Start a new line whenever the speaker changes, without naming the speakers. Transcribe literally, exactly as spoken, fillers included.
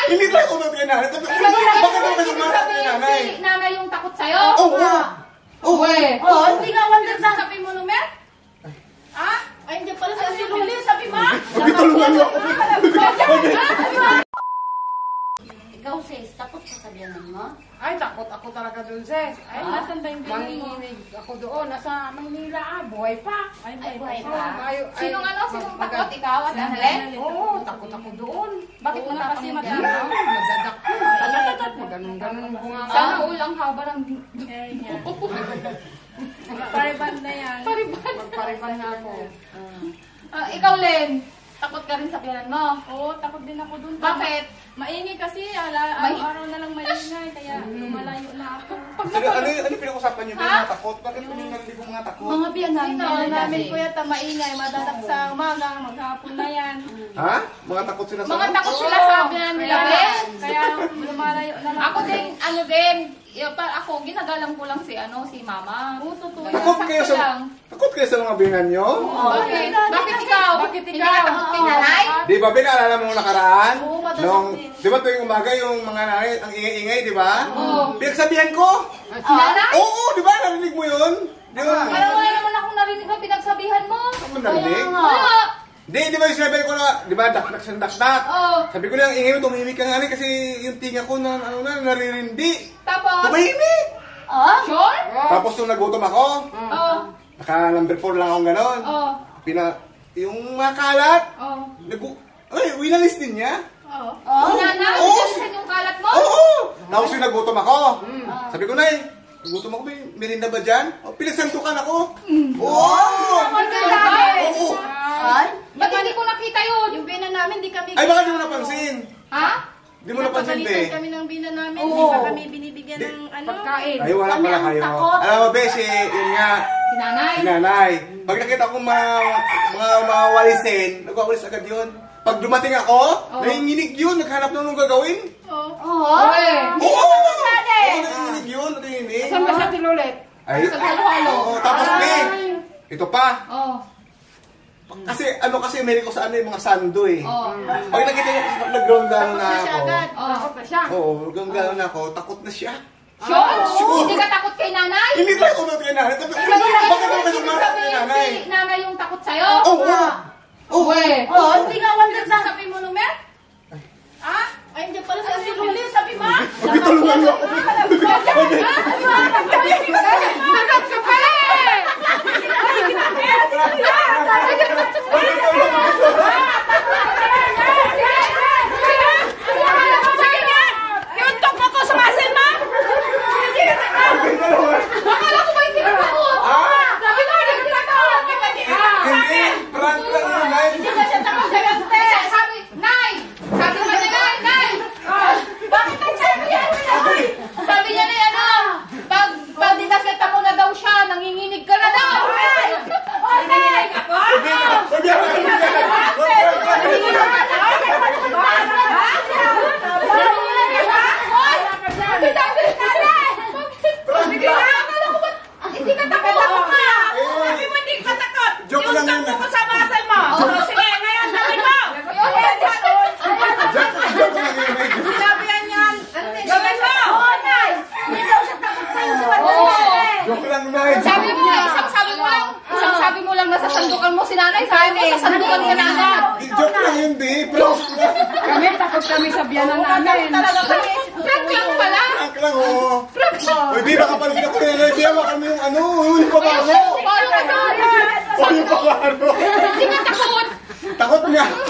Hindi takot kay nanay. Bakit ako sumarap kay nanay?
Si nanay yung takot sa'yo?
Oo. Oo.
Oo, hindi nga wonder sa...
Sabi mo numer? Ha?
Ay, hindi pala sa sinuli. Sabi mo?
Sabi tulungan mo ako.
Ikaw, sis, takot ka sabihan mo?
Ay, takot ako talaga dun, sis. Ay,
Ah?
nasan ba yung manginginig ako doon? Nasa Manila, ah, buhay pa.
Ay, buhay
Oo,
pa.
tayo- ay,
Sinong ano? Sinong
mag-
takot? Ikaw at Annalyn?
Oo, takot ako doon.
Bakit mo
Oo,
na kasi
kasi
mag-ano?
Madadak ko. Madadak ko. Ganun-ganun ko nga.
Sana ulang haba ng...
Pariban na yan.
Pariban.
Magpariban na ako.
Ah, ikaw, Len, takot ka rin sa biyanan mo?
Oo, takot din ako dun.
Bakit?
Maingay kasi, ala,
May-
araw-araw na lang maingay, kaya lumalayo na ako.
Ano, ano, ano pinag-usapan niyo? May mga takot? Bakit pinag-usapan ko mga takot?
Mga biyanan
Sino,
mo
namin kuya ta maingay, madadak sa umaga, maghapon na yan.
Ha? Mga takot sila sa
Mga takot sila sa biyanan nila, Len.
Kaya lumalayo na lang.
Ako din, ano din, yung, pa, ako, ginagalang ko lang si, ano, si mama.
Oo, totoo.
Takot kayo
Sakto
sa...
lang.
Takot kayo sa mga biyanan niyo?
Bakit? Bakit ikaw?
Bakit
Hindi
ikaw?
ka takot kay nanay?
Di ba, binaalala mo nung nakaraan?
Oo, madalas
Nung,
din.
di ba tuwing umaga yung mga nanay, ang ingay-ingay, di ba?
Oo.
Pinagsabihan ko?
Si nanay?
Oo, di ba? Narinig mo yun? Di ba?
Parang wala naman akong narinig na pinagsabihan mo.
Ano mo narinig?
Wala.
Di, di ba yung sinabi ko na, di ba, dak-dak sa dak-dak?
Oo.
Sabi ko na, ang ingay mo, tumihimik ka nga rin kasi yung tinga ko na, ano na, naririndi.
Tapos?
Tumahimik!
Ah?
Sure?
Tapos nung nagutom ako,
Oo.
naka number four lang akong ganon.
Oo.
Pina, yung mga kalat,
Oo.
nagu, ay, winalis din niya.
Oo.
Oh?
Si nanay?
Oo.
Saan yung kalat mo?
Oo! Tapos yung nagutom ako. Sabi ko na eh, nagutom ako, may merinda ba dyan? O, pinagsantukan ako. Oo! Oo!
Ay?
Ba't hindi ko nakita yun?
Yung bina namin, di kami...
Ay, baka di mo napansin.
Ha?
Di mo napansin,
Napapalitan
be.
kami ng bina namin,
Oo.
di pa kami binibigyan
Di-
ng ano.
Pagkain.
Ay, wala
Kami
pala
ang
kayo.
takot.
Alam mo, Beshi, yun nga,
Si nanay?
si nanay. Pag nakita ko mga, mga, mga walisin, nagwawalis agad yun. Pag dumating ako, nanginginig yun, naghanap na nung gagawin.
Oo.
Oo?
Uy.
Oo! Oo, nanginginig yun, nanginginig.
Saan ba siya tinulit?
Ay,
Sa halo-halo.
oo, tapos, be, ito pa.
Oo.
Kasi, ano kasi, meron ko sa ano yung mga sando eh.
Oo.
Pag nakita niyo, nag-ground-down na
Tapos na siya
ako.
agad.
Oo.
Takot na siya.
Oo, nag-ground-down na ako, takot na siya.
Sure?
Sure.
Hindi ka takot kay nanay?
Hindi takot kay nanay. Bakit ako sumarap kay nanay?
Si nanay yung takot sa'yo?
Oo! Oo!
Oo, hindi nga wonder sa...
Sabi mo numer? Ha?
Ay, hindi pala sa sinuli. Sabi mo?
Sabi tulungan mo ako.
Takot ka pala eh!
Yuntok mo ko sa muscle mo?
Akala ko ba hindi ka takot? Sabi ko hindi ka takot!
Hindi! Prank lang yun, Nay.
Hindi ka siya takot sa gante! Sabi, Nay! Sabi mo na Nay! Nay! Bakit nagsabi yan? Sabi niya na ano, pag, pag dinaseta mo na daw siya, nanginginig ka na daw! Oh, Nay!
Sabi ako, sabi ako, sabi
Hindi ka takot ako ka!
Sabi mo hindi ka takot.
Joke lang yun.
Yuntok mo sa muscle mo. O, sige, ngayon, sabi mo.
Joke lang yun, Nay.
Sabi yan yan. Gawin mo.
Oo, Nay! Hindi daw siya takot sa'yo sa wala
Oo.
Joke lang, Nay.
Sabi mo, isang sabi mo lang, isang sabi mo lang nasa sandukan mo si nanay, sabi mo sa sandukan ka na agad.
Joke lang yun, be. Prank lang.
Kami, takot kami sa biyanan namin.
Talaga ba?
Prank lang pala.
Prank lang, oo. Uy, be, baka paligid ako kay Nay. Be, baka mo yung ano, yung pabango.
Paano ka doon?
O, yung pabango.
Hindi ka takot.
Takot nga.